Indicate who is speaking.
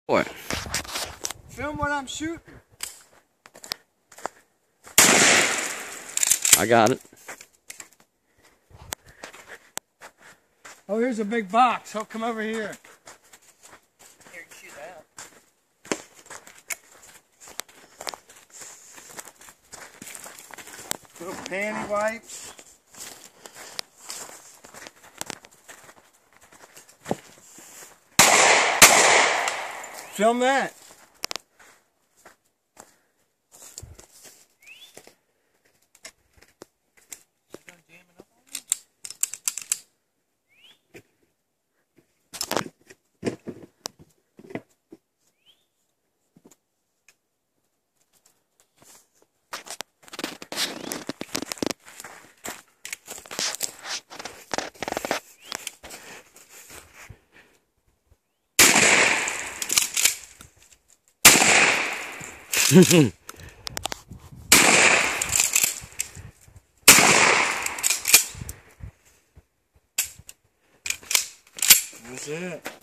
Speaker 1: What?
Speaker 2: Film what I'm shooting.
Speaker 1: I got it.
Speaker 2: Oh, here's a big box. Oh, come over here.
Speaker 3: Here, you shoot that.
Speaker 2: Little panty wipes. Film that. That's it.